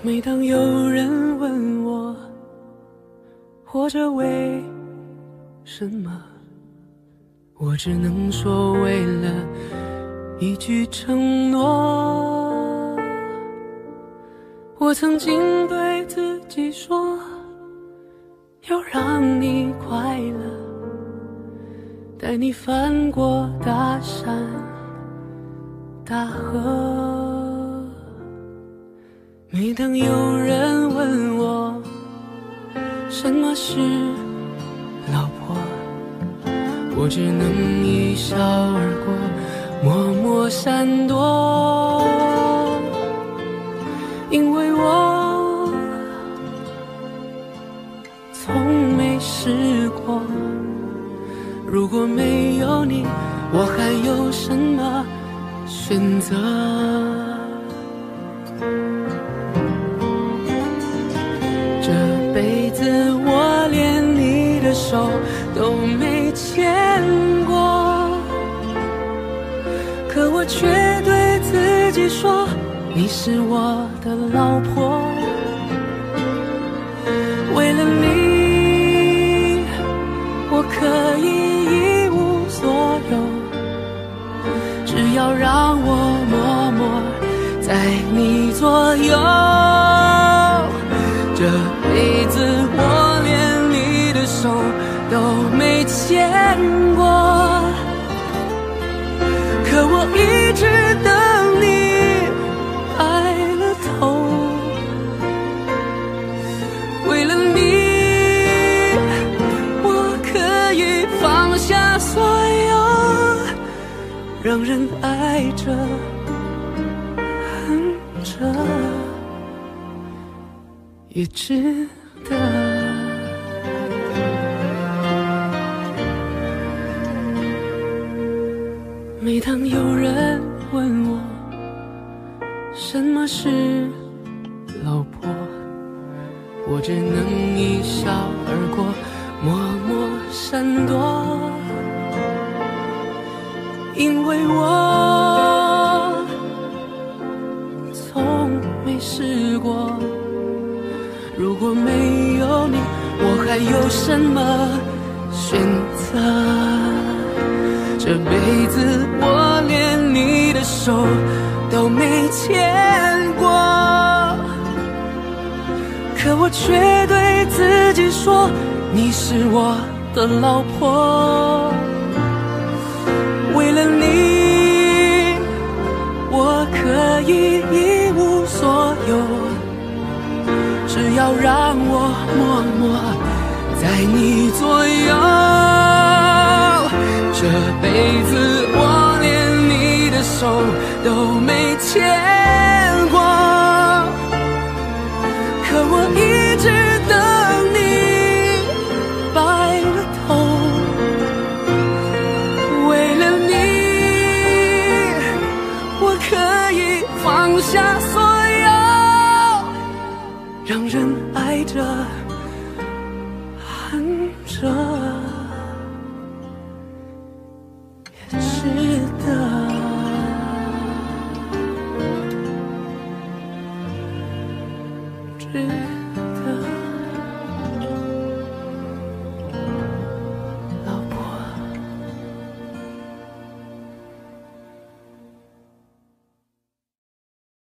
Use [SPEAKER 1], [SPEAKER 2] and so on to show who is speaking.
[SPEAKER 1] 每当有人问我活着为什么，我只能说为了一句承诺。我曾经对自己说要让你快乐，带你翻过大山大河。每当有人问我什么是老婆，我只能一笑而过，默默闪躲。因为我从没试过，如果没有你，我还有什么选择？这辈子我连你的手都没牵过，可我却对自己说，你是我的老婆。为了你，我可以一无所有，只要让我默默在你左右。这辈子我连你的手都没牵过，可我一直等你白了头。为了你，我可以放下所有，让人爱着恨着也值得。每当有人问我什么是老婆，我只能一笑而过，默默闪躲。因为我从没试过，如果没有你，我还有什么选择？这辈子我连你的手都没牵过，可我却对自己说，你是我的老婆。为了你，我可以一无所有，只要让我默默在你左右。这辈子我连你的手都没牵过，可我一直等你白了头。为了你，我可以放下所有，让人爱着恨着也值得。值得。